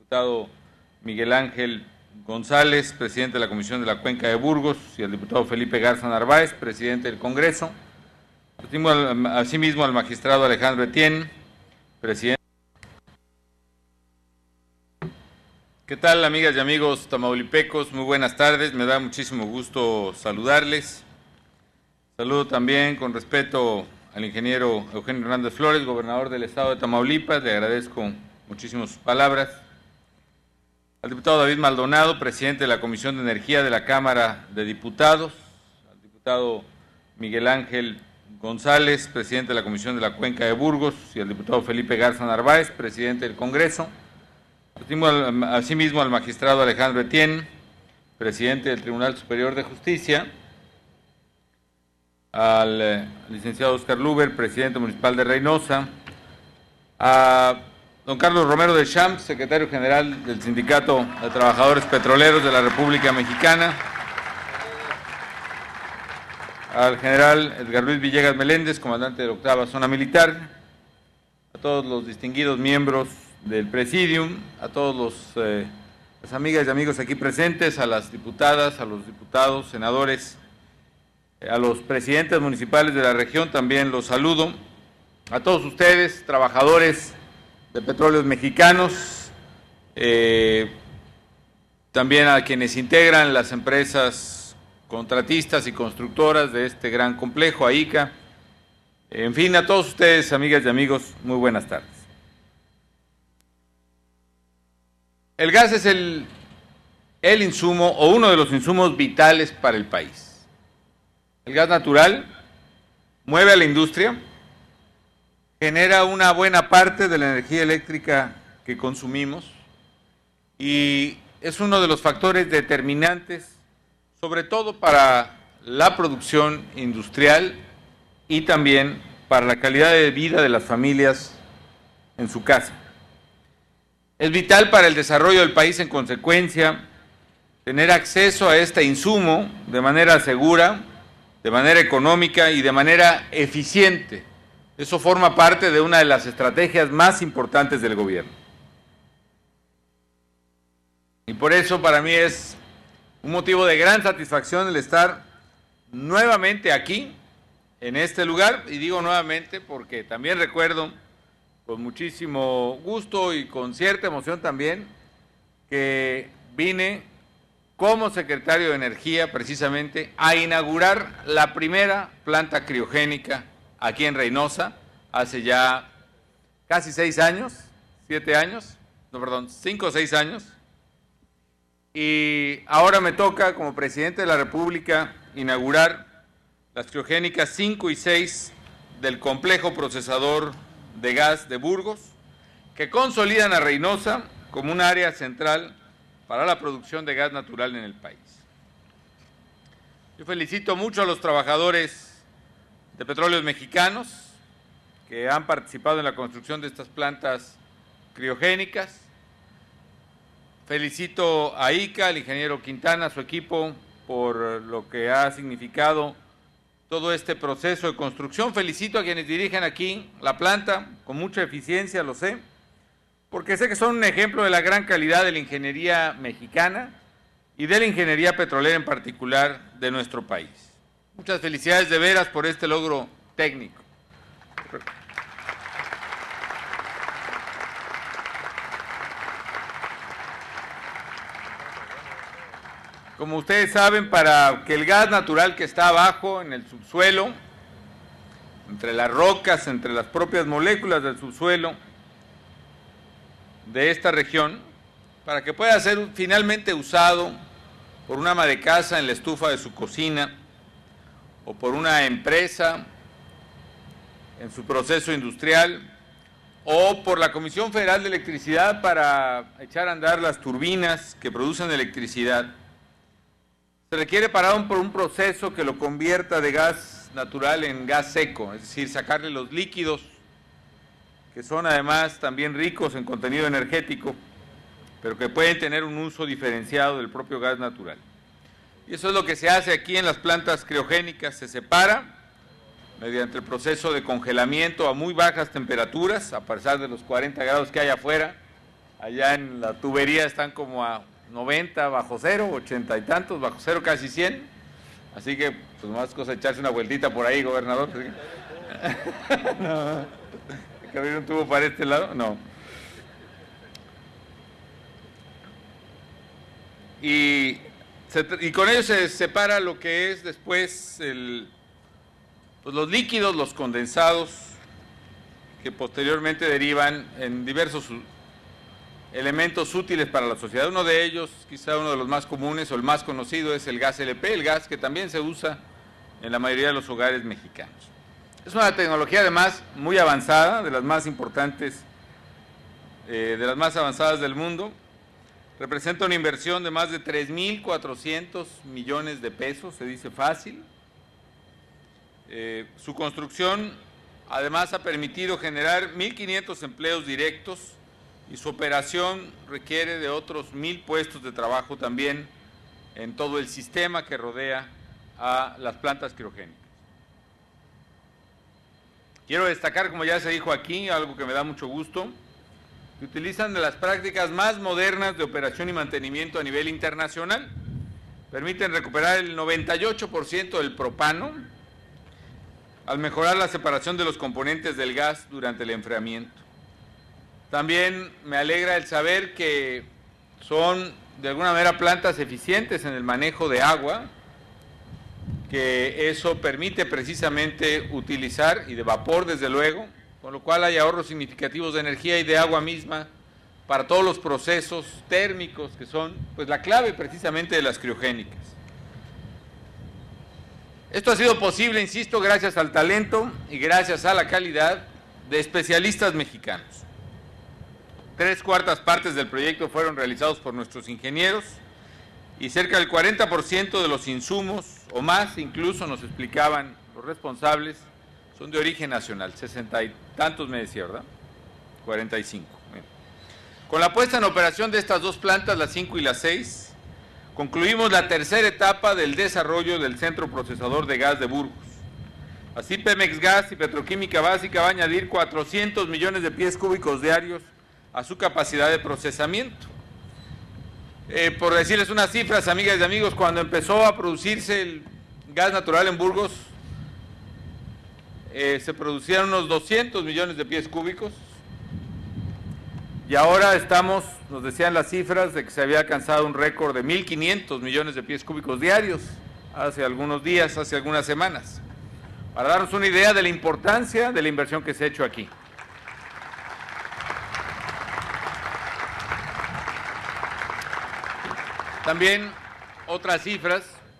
diputado Miguel Ángel González, presidente de la Comisión de la Cuenca de Burgos, y al diputado Felipe Garza Narváez, presidente del Congreso. Asimismo al magistrado Alejandro Etienne, presidente. ¿Qué tal, amigas y amigos tamaulipecos? Muy buenas tardes, me da muchísimo gusto saludarles. Saludo también con respeto al ingeniero Eugenio Hernández Flores, gobernador del estado de Tamaulipas, le agradezco muchísimo sus palabras. Al diputado David Maldonado, presidente de la Comisión de Energía de la Cámara de Diputados, al diputado Miguel Ángel González, presidente de la Comisión de la Cuenca de Burgos, y al diputado Felipe Garza Narváez, presidente del Congreso. Asimismo al magistrado Alejandro Etienne, presidente del Tribunal Superior de Justicia, al licenciado Oscar Luber, presidente municipal de Reynosa, a don Carlos Romero de Champs, secretario general del Sindicato de Trabajadores Petroleros de la República Mexicana, al general Edgar Luis Villegas Meléndez, comandante de la 8ª Zona Militar, a todos los distinguidos miembros del Presidium, a todos las amigas y amigos aquí presentes, a las diputadas, a los diputados, senadores, a los presidentes municipales de la región, también los saludo, a todos ustedes, trabajadores de Petróleos Mexicanos, también a quienes integran las empresas contratistas y constructoras de este gran complejo, AICA, en fin, a todos ustedes, amigas y amigos, muy buenas tardes. El gas es el insumo o uno de los insumos vitales para el país. El gas natural mueve a la industria, genera una buena parte de la energía eléctrica que consumimos y es uno de los factores determinantes, sobre todo para la producción industrial y también para la calidad de vida de las familias en su casa. Es vital para el desarrollo del país, en consecuencia, tener acceso a este insumo de manera segura, de manera económica y de manera eficiente. Eso forma parte de una de las estrategias más importantes del gobierno. Y por eso para mí es un motivo de gran satisfacción el estar nuevamente aquí, en este lugar, y digo nuevamente porque también recuerdo con muchísimo gusto y con cierta emoción también que vine como secretario de Energía precisamente a inaugurar la primera planta criogénica aquí en Reynosa hace ya casi 6 años, 7 años, no, perdón, 5 o 6 años, y ahora me toca como presidente de la República inaugurar las criogénicas 5 y 6 del complejo procesador de gas de Burgos, que consolidan a Reynosa como un área central para la producción de gas natural en el país. Yo felicito mucho a los trabajadores de Petróleos Mexicanos que han participado en la construcción de estas plantas criogénicas. Felicito a ICA, al ingeniero Quintana, a su equipo, por lo que ha significado todo este proceso de construcción. Felicito a quienes dirigen aquí la planta con mucha eficiencia, lo sé, porque sé que son un ejemplo de la gran calidad de la ingeniería mexicana y de la ingeniería petrolera en particular de nuestro país. Muchas felicidades de veras por este logro técnico. Como ustedes saben, para que el gas natural que está abajo, en el subsuelo, entre las rocas, entre las propias moléculas del subsuelo de esta región, para que pueda ser finalmente usado por una ama de casa en la estufa de su cocina o por una empresa en su proceso industrial o por la Comisión Federal de Electricidad para echar a andar las turbinas que producen electricidad, se requiere parar por un proceso que lo convierta de gas natural en gas seco, es decir, sacarle los líquidos, que son además también ricos en contenido energético, pero que pueden tener un uso diferenciado del propio gas natural. Y eso es lo que se hace aquí en las plantas criogénicas, se separa mediante el proceso de congelamiento a muy bajas temperaturas, a pesar de los 40 grados que hay afuera. Allá en la tubería están como a 90 bajo cero, 80 y tantos bajo cero, casi 100. Así que, pues más cosa echarse una vueltita por ahí, gobernador. No. ¿Hay que abrir un tubo para este lado? No. Y con ello se separa lo que es después pues los líquidos, los condensados, que posteriormente derivan en diversos elementos útiles para la sociedad. Uno de ellos, quizá uno de los más comunes o el más conocido, es el gas LP, el gas que también se usa en la mayoría de los hogares mexicanos. Es una tecnología además muy avanzada, de las más importantes, de las más avanzadas del mundo. Representa una inversión de más de 3.400 millones de pesos, se dice fácil. Su construcción además ha permitido generar 1.500 empleos directos y su operación requiere de otros 1.000 puestos de trabajo también en todo el sistema que rodea a las plantas criogénicas. Quiero destacar, como ya se dijo aquí, algo que me da mucho gusto, que utilizan de las prácticas más modernas de operación y mantenimiento a nivel internacional. Permiten recuperar el 98% del propano al mejorar la separación de los componentes del gas durante el enfriamiento. También me alegra el saber que son de alguna manera plantas eficientes en el manejo de agua, que eso permite precisamente utilizar, y de vapor desde luego, con lo cual hay ahorros significativos de energía y de agua misma para todos los procesos térmicos que son pues la clave precisamente de las criogénicas. Esto ha sido posible, insisto, gracias al talento y gracias a la calidad de especialistas mexicanos. 3/4 partes del proyecto fueron realizados por nuestros ingenieros y cerca del 40% de los insumos, o más incluso, nos explicaban los responsables, son de origen nacional. 60 y tantos me decía, ¿verdad? 45. Bien. Con la puesta en operación de estas dos plantas, la 5 y la 6, concluimos la tercera etapa del desarrollo del Centro Procesador de Gas de Burgos. Así Pemex Gas y Petroquímica Básica va a añadir 400 millones de pies cúbicos diarios a su capacidad de procesamiento. Por decirles unas cifras, amigas y amigos, cuando empezó a producirse el gas natural en Burgos, se producían unos 200 millones de pies cúbicos y ahora estamos, nos decían las cifras, de que se había alcanzado un récord de 1.500 millones de pies cúbicos diarios hace algunos días, hace algunas semanas, para darnos una idea de la importancia de la inversión que se ha hecho aquí. También otras cifras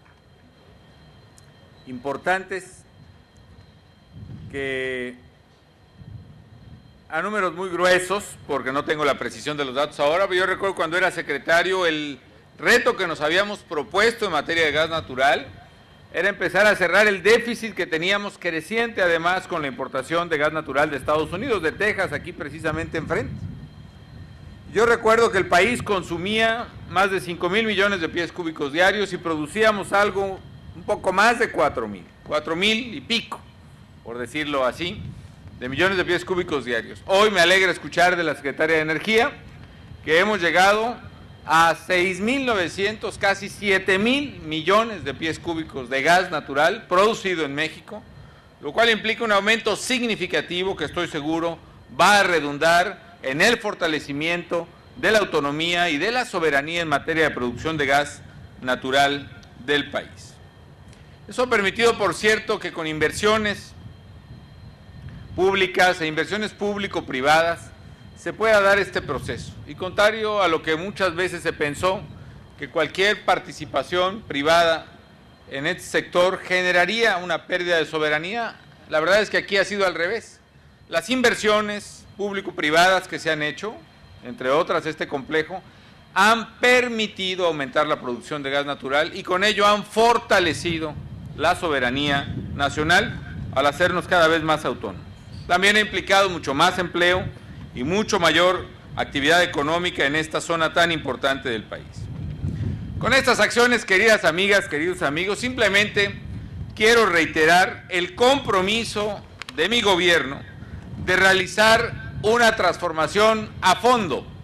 importantes que a números muy gruesos, porque no tengo la precisión de los datos ahora, pero yo recuerdo cuando era secretario el reto que nos habíamos propuesto en materia de gas natural era empezar a cerrar el déficit que teníamos creciente además con la importación de gas natural de Estados Unidos, de Texas, aquí precisamente enfrente. Yo recuerdo que el país consumía más de 5.000 millones de pies cúbicos diarios y producíamos algo un poco más de 4.000 y pico, por decirlo así, de millones de pies cúbicos diarios. Hoy me alegra escuchar de la Secretaría de Energía que hemos llegado a 6.900, casi 7.000 millones de pies cúbicos de gas natural producido en México, lo cual implica un aumento significativo que estoy seguro va a redundar en el fortalecimiento de la autonomía y de la soberanía en materia de producción de gas natural del país. Eso ha permitido, por cierto, que con inversiones públicas e inversiones público-privadas se pueda dar este proceso. Y contrario a lo que muchas veces se pensó, que cualquier participación privada en este sector generaría una pérdida de soberanía, la verdad es que aquí ha sido al revés. Las inversiones público-privadas que se han hecho, entre otras este complejo, han permitido aumentar la producción de gas natural y con ello han fortalecido la soberanía nacional al hacernos cada vez más autónomos. También ha implicado mucho más empleo y mucho mayor actividad económica en esta zona tan importante del país. Con estas acciones, queridas amigas, queridos amigos, simplemente quiero reiterar el compromiso de mi gobierno de realizar una transformación a fondo,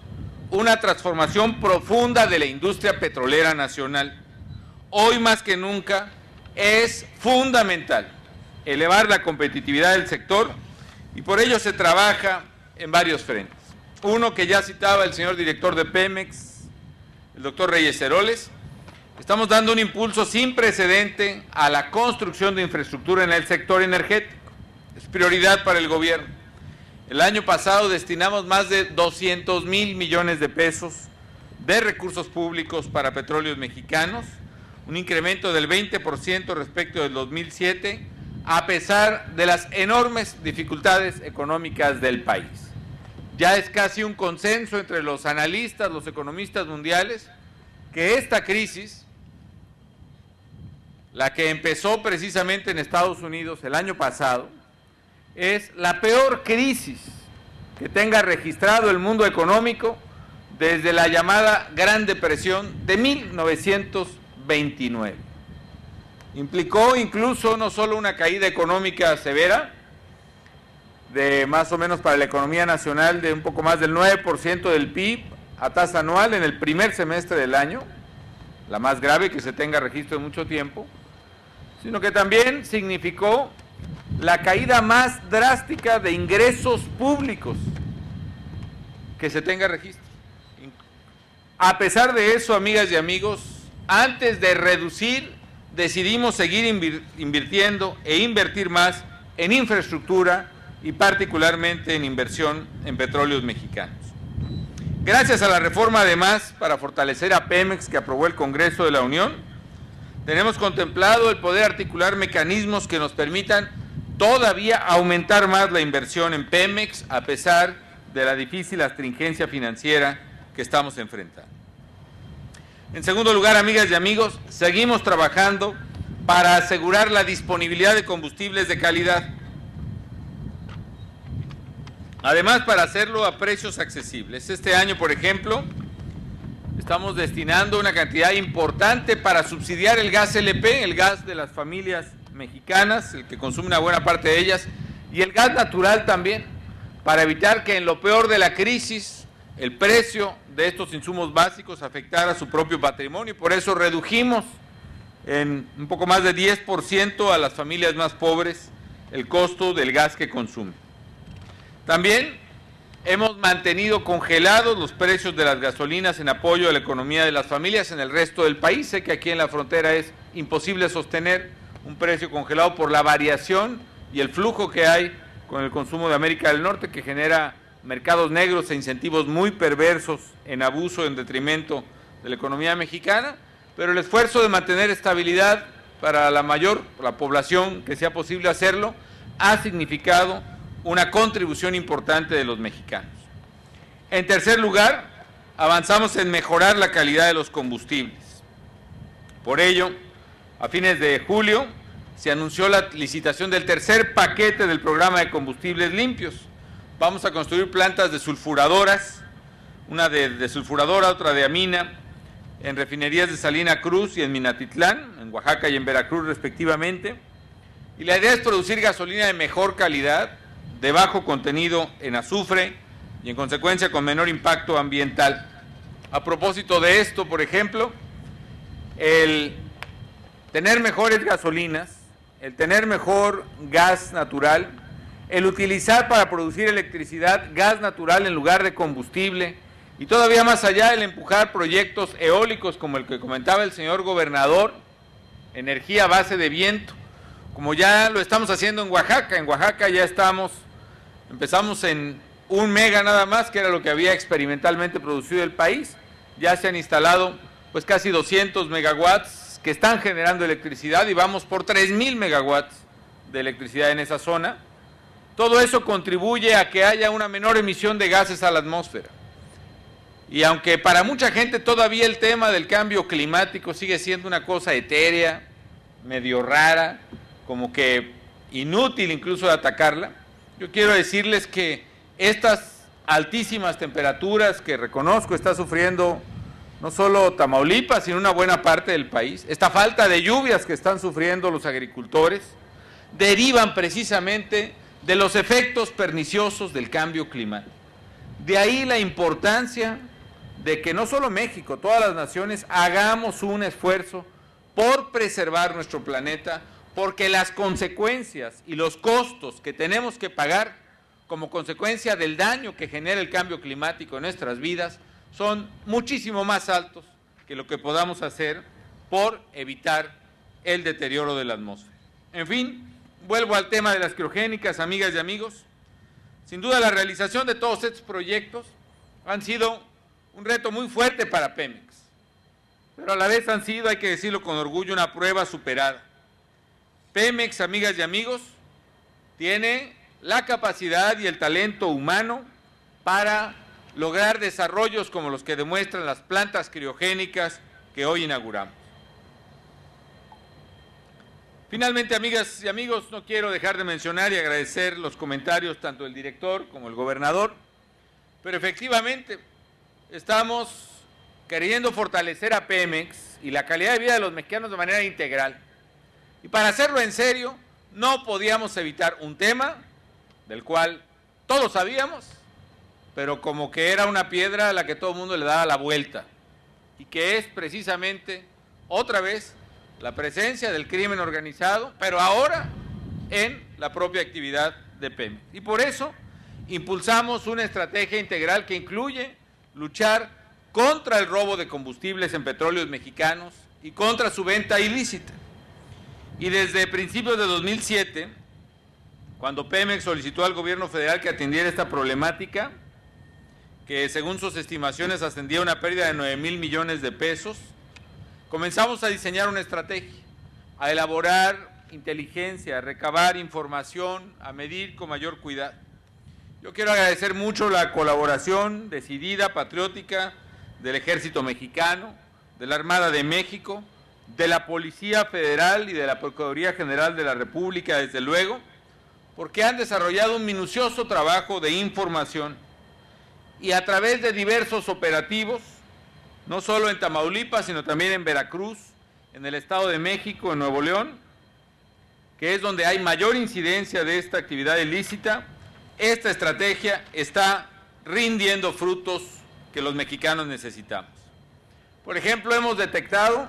una transformación profunda de la industria petrolera nacional. Hoy más que nunca es fundamental elevar la competitividad del sector y por ello se trabaja en varios frentes. Uno que ya citaba el señor director de Pemex, el doctor Reyes Heroles. Estamos dando un impulso sin precedente a la construcción de infraestructura en el sector energético. Es prioridad para el gobierno. El año pasado destinamos más de 200,000 millones de pesos de recursos públicos para Petróleos Mexicanos, un incremento del 20% respecto del 2007, a pesar de las enormes dificultades económicas del país. Ya es casi un consenso entre los analistas, los economistas mundiales, que esta crisis, la que empezó precisamente en Estados Unidos el año pasado, es la peor crisis que tenga registrado el mundo económico desde la llamada Gran Depresión de 1929. Implicó incluso no solo una caída económica severa, de más o menos para la economía nacional de un poco más del 9% del PIB a tasa anual en el primer semestre del año, la más grave que se tenga registro en mucho tiempo, sino que también significó la caída más drástica de ingresos públicos que se tenga registro. A pesar de eso, amigas y amigos, antes de reducir, decidimos seguir invirtiendo e invertir más en infraestructura y particularmente en inversión en Petróleos Mexicanos. Gracias a la reforma, además, para fortalecer a Pemex que aprobó el Congreso de la Unión, tenemos contemplado el poder articular mecanismos que nos permitan todavía aumentar más la inversión en Pemex a pesar de la difícil astringencia financiera que estamos enfrentando. En segundo lugar, amigas y amigos, seguimos trabajando para asegurar la disponibilidad de combustibles de calidad. Además, para hacerlo a precios accesibles. Este año, por ejemplo, estamos destinando una cantidad importante para subsidiar el gas LP, el gas de las familias mexicanas, el que consume una buena parte de ellas, y el gas natural también, para evitar que en lo peor de la crisis el precio de estos insumos básicos afectara a su propio patrimonio, y por eso redujimos en un poco más de 10% a las familias más pobres el costo del gas que consumen. También hemos mantenido congelados los precios de las gasolinas en apoyo a la economía de las familias en el resto del país. Sé que aquí en la frontera es imposible sostener un precio congelado por la variación y el flujo que hay con el consumo de América del Norte, que genera mercados negros e incentivos muy perversos en abuso en detrimento de la economía mexicana, pero el esfuerzo de mantener estabilidad para la población que sea posible hacerlo, ha significado una contribución importante de los mexicanos. En tercer lugar, avanzamos en mejorar la calidad de los combustibles. Por ello, a fines de julio, se anunció la licitación del tercer paquete del programa de combustibles limpios. Vamos a construir plantas desulfuradoras, una de desulfuradora, otra de amina, en refinerías de Salina Cruz y en Minatitlán, en Oaxaca y en Veracruz respectivamente. Y la idea es producir gasolina de mejor calidad, de bajo contenido en azufre y en consecuencia con menor impacto ambiental. A propósito de esto, por ejemplo, el tener mejores gasolinas, el tener mejor gas natural, el utilizar para producir electricidad gas natural en lugar de combustible, y todavía más allá el empujar proyectos eólicos como el que comentaba el señor gobernador, energía a base de viento, como ya lo estamos haciendo en Oaxaca. En Oaxaca ya empezamos en 1 mega nada más, que era lo que había experimentalmente producido el país. Ya se han instalado pues casi 200 megawatts que están generando electricidad y vamos por 3,000 megawatts de electricidad en esa zona. Todo eso contribuye a que haya una menor emisión de gases a la atmósfera. Y aunque para mucha gente todavía el tema del cambio climático sigue siendo una cosa etérea, medio rara, como que inútil incluso de atacarla, yo quiero decirles que estas altísimas temperaturas que reconozco está sufriendo no solo Tamaulipas, sino una buena parte del país, esta falta de lluvias que están sufriendo los agricultores, derivan precisamente de los efectos perniciosos del cambio climático. De ahí la importancia de que no solo México, todas las naciones hagamos un esfuerzo por preservar nuestro planeta, porque las consecuencias y los costos que tenemos que pagar como consecuencia del daño que genera el cambio climático en nuestras vidas son muchísimo más altos que lo que podamos hacer por evitar el deterioro de la atmósfera. En fin, vuelvo al tema de las criogénicas, amigas y amigos. Sin duda la realización de todos estos proyectos han sido un reto muy fuerte para Pemex, pero a la vez han sido, hay que decirlo con orgullo, una prueba superada. Pemex, amigas y amigos, tiene la capacidad y el talento humano para lograr desarrollos como los que demuestran las plantas criogénicas que hoy inauguramos. Finalmente, amigas y amigos, no quiero dejar de mencionar y agradecer los comentarios tanto del director como del gobernador, pero efectivamente estamos queriendo fortalecer a Pemex y la calidad de vida de los mexicanos de manera integral. Y para hacerlo en serio, no podíamos evitar un tema del cual todos sabíamos, pero como que era una piedra a la que todo el mundo le daba la vuelta, y que es precisamente, otra vez, la presencia del crimen organizado, pero ahora en la propia actividad de Pemex. Y por eso impulsamos una estrategia integral que incluye luchar contra el robo de combustibles en petróleos mexicanos y contra su venta ilícita. Y desde principios de 2007, cuando Pemex solicitó al gobierno federal que atendiera esta problemática, que según sus estimaciones ascendía a una pérdida de 9,000 millones de pesos, comenzamos a diseñar una estrategia, a elaborar inteligencia, a recabar información, a medir con mayor cuidado. Yo quiero agradecer mucho la colaboración decidida, patriótica, del Ejército Mexicano, de la Armada de México, de la Policía Federal y de la Procuraduría General de la República, desde luego, porque han desarrollado un minucioso trabajo de información y a través de diversos operativos, no solo en Tamaulipas, sino también en Veracruz, en el Estado de México, en Nuevo León, que es donde hay mayor incidencia de esta actividad ilícita, esta estrategia está rindiendo frutos que los mexicanos necesitamos. Por ejemplo, hemos detectado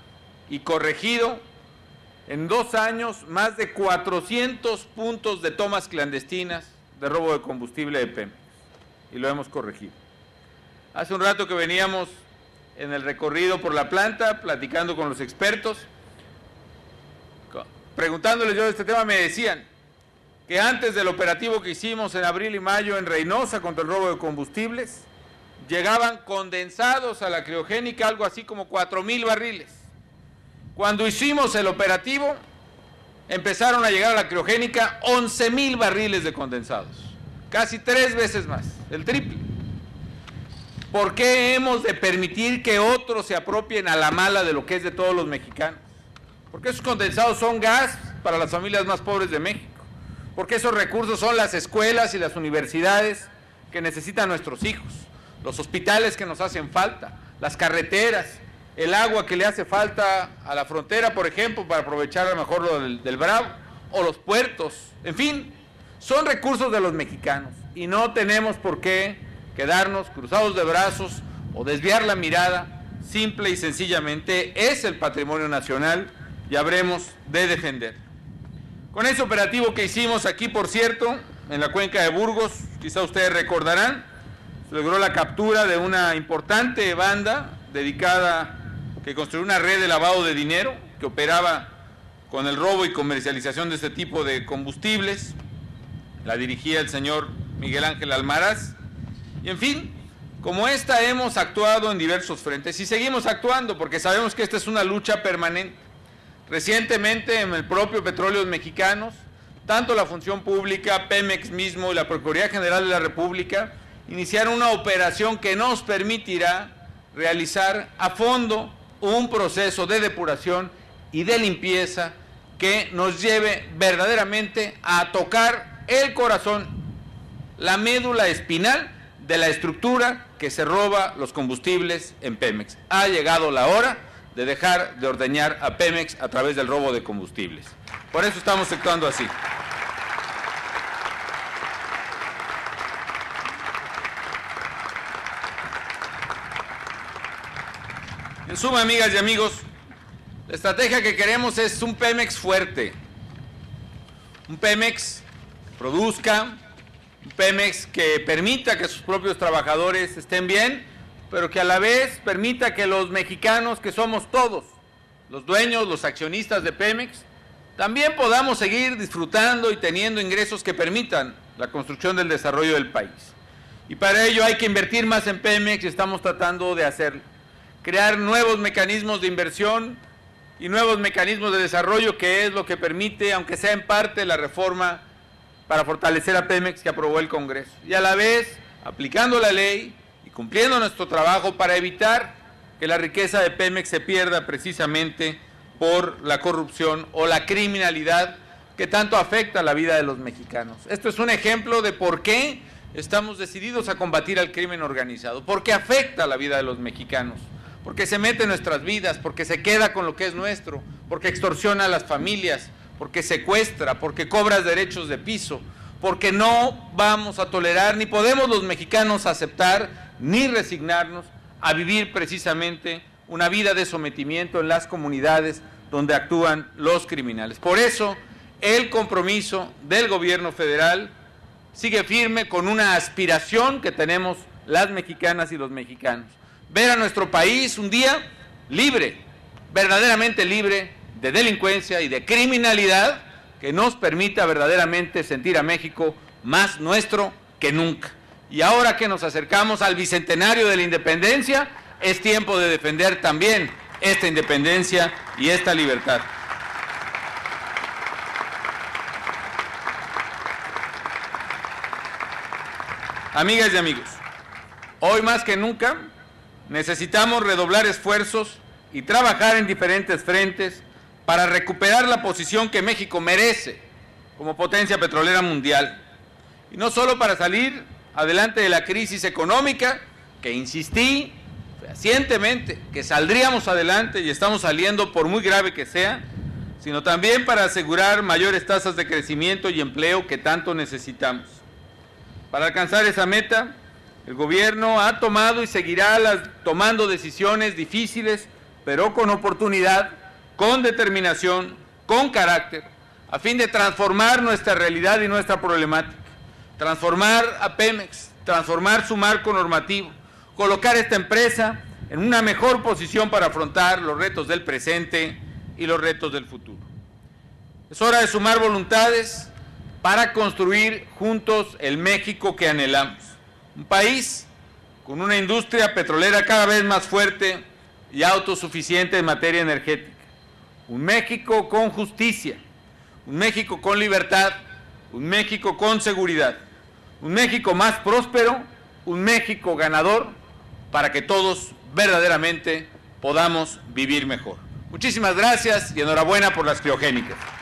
y corregido en 2 años más de 400 puntos de tomas clandestinas de robo de combustible de Pemex, y lo hemos corregido. Hace un rato que veníamos en el recorrido por la planta, platicando con los expertos, preguntándoles yo de este tema, me decían que antes del operativo que hicimos en abril y mayo en Reynosa contra el robo de combustibles, llegaban condensados a la criogénica algo así como 4,000 barriles. Cuando hicimos el operativo, empezaron a llegar a la criogénica 11,000 barriles de condensados, casi 3 veces más, el triple. ¿Por qué hemos de permitir que otros se apropien a la mala de lo que es de todos los mexicanos? Porque esos condensados son gas para las familias más pobres de México. Porque esos recursos son las escuelas y las universidades que necesitan nuestros hijos, los hospitales que nos hacen falta, las carreteras, el agua que le hace falta a la frontera, por ejemplo, para aprovechar a lo mejor lo del Bravo, o los puertos, en fin, son recursos de los mexicanos y no tenemos por qué quedarnos cruzados de brazos o desviar la mirada. Simple y sencillamente es el patrimonio nacional y habremos de defenderlo. Con ese operativo que hicimos aquí, por cierto, en la cuenca de Burgos, quizá ustedes recordarán, se logró la captura de una importante banda dedicada, que construyó una red de lavado de dinero, que operaba con el robo y comercialización de este tipo de combustibles. La dirigía el señor Miguel Ángel Almaraz. Y en fin, como esta hemos actuado en diversos frentes y seguimos actuando porque sabemos que esta es una lucha permanente. Recientemente en el propio Petróleos Mexicanos, tanto la Función Pública, Pemex mismo y la Procuraduría General de la República iniciaron una operación que nos permitirá realizar a fondo un proceso de depuración y de limpieza que nos lleve verdaderamente a tocar el corazón, la médula espinal de la estructura que se roba los combustibles en Pemex. Ha llegado la hora de dejar de ordeñar a Pemex a través del robo de combustibles. Por eso estamos actuando así. En suma, amigas y amigos, la estrategia que queremos es un Pemex fuerte, un Pemex que produzca, un Pemex que permita que sus propios trabajadores estén bien, pero que a la vez permita que los mexicanos, que somos todos, los dueños, los accionistas de Pemex, también podamos seguir disfrutando y teniendo ingresos que permitan la construcción del desarrollo del país. Y para ello hay que invertir más en Pemex y estamos tratando de hacerlo. Crear nuevos mecanismos de inversión y nuevos mecanismos de desarrollo, que es lo que permite, aunque sea en parte, la reforma para fortalecer a Pemex que aprobó el Congreso. Y a la vez, aplicando la ley y cumpliendo nuestro trabajo para evitar que la riqueza de Pemex se pierda precisamente por la corrupción o la criminalidad que tanto afecta a la vida de los mexicanos. Esto es un ejemplo de por qué estamos decididos a combatir al crimen organizado, porque afecta a la vida de los mexicanos, porque se mete en nuestras vidas, porque se queda con lo que es nuestro, porque extorsiona a las familias, porque secuestra, porque cobra derechos de piso, porque no vamos a tolerar, ni podemos los mexicanos aceptar, ni resignarnos a vivir precisamente una vida de sometimiento en las comunidades donde actúan los criminales. Por eso, el compromiso del gobierno federal sigue firme con una aspiración que tenemos las mexicanas y los mexicanos. Ver a nuestro país un día libre, verdaderamente libre de delincuencia y de criminalidad, que nos permita verdaderamente sentir a México más nuestro que nunca. Y ahora que nos acercamos al bicentenario de la independencia, es tiempo de defender también esta independencia y esta libertad. Amigas y amigos, hoy más que nunca necesitamos redoblar esfuerzos y trabajar en diferentes frentes para recuperar la posición que México merece como potencia petrolera mundial. Y no solo para salir adelante de la crisis económica, que insistí fehacientemente que saldríamos adelante y estamos saliendo por muy grave que sea, sino también para asegurar mayores tasas de crecimiento y empleo que tanto necesitamos. Para alcanzar esa meta, el gobierno ha tomado y seguirá tomando decisiones difíciles, pero con oportunidad, con determinación, con carácter, a fin de transformar nuestra realidad y nuestra problemática, transformar a Pemex, transformar su marco normativo, colocar esta empresa en una mejor posición para afrontar los retos del presente y los retos del futuro. Es hora de sumar voluntades para construir juntos el México que anhelamos. Un país con una industria petrolera cada vez más fuerte y autosuficiente en materia energética. Un México con justicia, un México con libertad, un México con seguridad, un México más próspero, un México ganador, para que todos verdaderamente podamos vivir mejor. Muchísimas gracias y enhorabuena por las criogénicas.